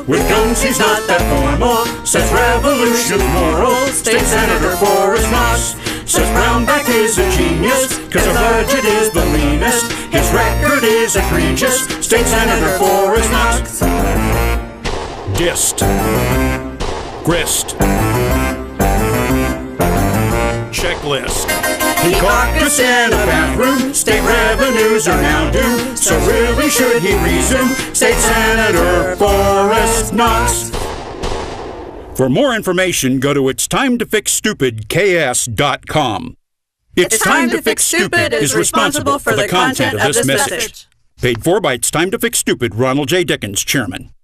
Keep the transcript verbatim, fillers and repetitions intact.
With guns he's not that formal, says revolution's moral. State Senator Forrest Knox says Brownback is a genius, cause our budget is the leanest. His record is egregious. State Senator Forrest Knox. Dist. Grist. Checklist. He caucused in a bathroom. State revenues are now due. So really should he resume? State Senator Forrest Knox. For more information, go to its time to fix stupid K S dot com. It's, It's Time to Fix Stupid is responsible for the content of this message. Paid for by It's Time to Fix Stupid, Ronald J. Dickens, Chairman.